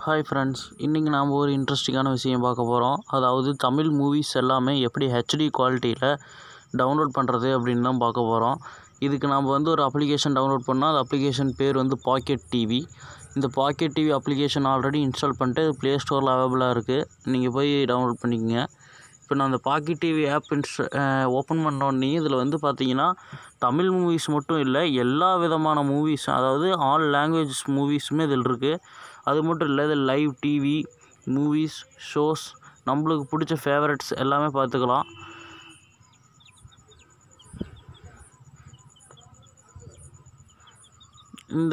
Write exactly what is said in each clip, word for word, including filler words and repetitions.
Hi friends, இன்றைக்கி நாம் ஒரு இன்ட்ரெஸ்டிங்கான விஷயம் பார்க்க போகிறோம். அதாவது தமிழ் மூவிஸ் எல்லாமே எப்படி ஹெச்டி குவாலிட்டியில் டவுன்லோட் பண்ணுறது அப்படின்னு தான் பார்க்க போகிறோம். இதுக்கு நாம் வந்து ஒரு அப்ளிகேஷன் டவுன்லோட் பண்ணால் அந்த அப்ளிகேஷன் பேர் வந்து பாக்கெட் டிவி. இந்த pocket TV application already install பண்ணிட்டு ப்ளே ஸ்டோரில் அவைலபிளாக இருக்குது. நீங்கள் போய் டவுன்லோட் பண்ணிக்கங்க. இப்போ நான் அந்த பாக்கெட் டிவி ஆப் இன்ஸ்ட ஓப்பன் பண்ணோடனே இதில் வந்து பார்த்தீங்கன்னா தமிழ் மூவிஸ் மட்டும் இல்லை, எல்லா விதமான மூவிஸ், அதாவது ஆல் லாங்குவேஜஸ் மூவிஸுமே இதில் இருக்குது. அது மட்டும் இல்லை, இதில் லைவ் டிவி, மூவிஸ், ஷோஸ், நம்மளுக்கு பிடிச்ச ஃபேவரட்ஸ் எல்லாமே பார்த்துக்கலாம். இந்த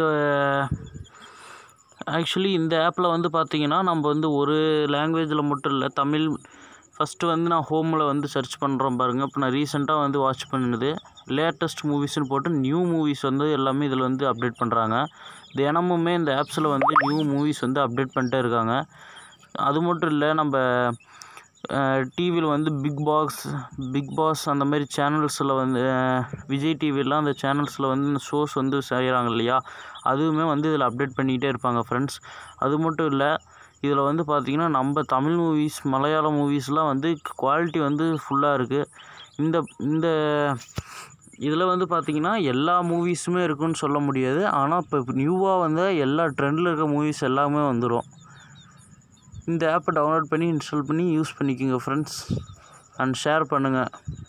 ஆக்சுவலி இந்த ஆப்பில் வந்து பார்த்திங்கன்னா நம்ம வந்து ஒரு லாங்குவேஜில் மட்டும் இல்லை, தமிழ் ஃபஸ்ட்டு வந்து நான் ஹோமில் வந்து சர்ச் பண்ணுறோம் பாருங்கள். இப்போ நான் ரீசெண்டாக வந்து வாட்ச் பண்ணினது லேட்டஸ்ட் மூவிஸ்னு போட்டு நியூ மூவிஸ் வந்து எல்லாமே இதில் வந்து அப்டேட் பண்ணுறாங்க. தினமுமே இந்த ஆப்ஸில் வந்து நியூ மூவிஸ் வந்து அப்டேட் பண்ணிட்டே இருக்காங்க. அது மட்டும் இல்லை, நம்ம டிவியில் வந்து பிக் பாஸ் பிக் பாஸ் அந்த மாதிரி சேனல்ஸில் வந்து விஜய் டிவிலாம் அந்த சேனல்ஸில் வந்து இந்த ஷோஸ் வந்து செய்கிறாங்க இல்லையா, அதுவுமே வந்து இதில் அப்டேட் பண்ணிக்கிட்டே இருப்பாங்க ஃப்ரெண்ட்ஸ். அது மட்டும் இல்லை, இதில் வந்து பார்த்திங்கன்னா நம்ம தமிழ் மூவிஸ், மலையாள மூவிஸ்லாம் வந்து குவாலிட்டி வந்து ஃபுல்லாக இருக்குது. இந்த இந்த இதில் வந்து பார்த்திங்கன்னா எல்லா மூவிஸுமே இருக்குதுன்னு சொல்ல முடியாது. ஆனால் இப்போ நியூவாக வந்து எல்லா ட்ரெண்டில் இருக்க மூவிஸ் எல்லாமே வந்துடும். இந்த ஆப்பை டவுன்லோட் பண்ணி இன்ஸ்டால் பண்ணி யூஸ் பண்ணிக்கோங்க ஃப்ரெண்ட்ஸ், அண்ட் ஷேர் பண்ணுங்கள்.